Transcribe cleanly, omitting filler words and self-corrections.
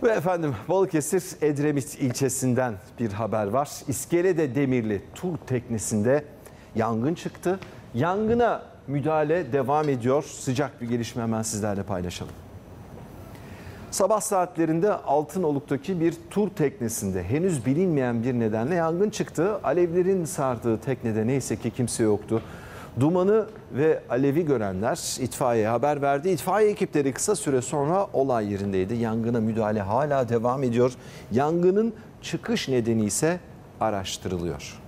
Ve efendim Balıkesir Edremit ilçesinden bir haber var. İskelede Demirli tur teknesinde yangın çıktı. Yangına müdahale devam ediyor. Sıcak bir gelişme hemen sizlerle paylaşalım. Sabah saatlerinde Altınoluk'taki bir tur teknesinde henüz bilinmeyen bir nedenle yangın çıktı. Alevlerin sardığı teknede neyse ki kimse yoktu. Dumanı ve alevi görenler itfaiyeye haber verdi. İtfaiye ekipleri kısa süre sonra olay yerindeydi. Yangına müdahale hala devam ediyor. Yangının çıkış nedeni ise araştırılıyor.